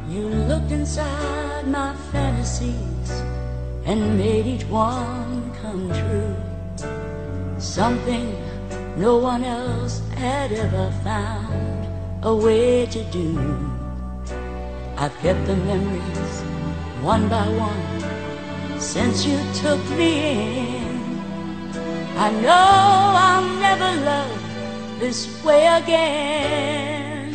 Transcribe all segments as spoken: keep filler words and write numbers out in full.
You looked inside my fantasies and made each one come true. Something no one else had ever found a way to do. I've kept the memories one by one since you took me in. I know I'll never love this way again.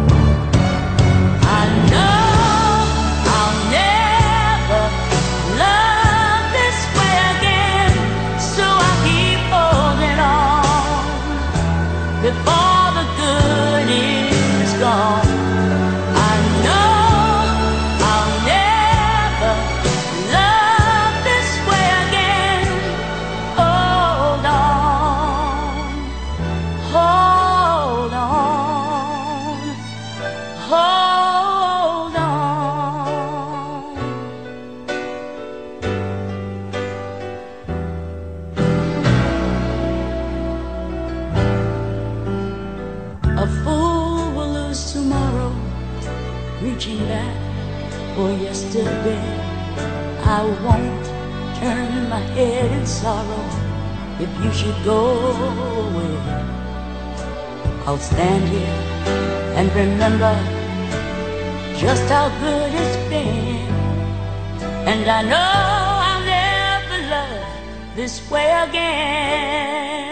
I know I'll never love this way again, so I keep holding on before the good is gone. I know I'll never love this way again. Hold on, hold on, hold on. A fool will lose tomorrow, reaching back for yesterday. I won't turn my head in sorrow if you should go away. I'll stand here and remember just how good it's been, and I know I'll never love this way again.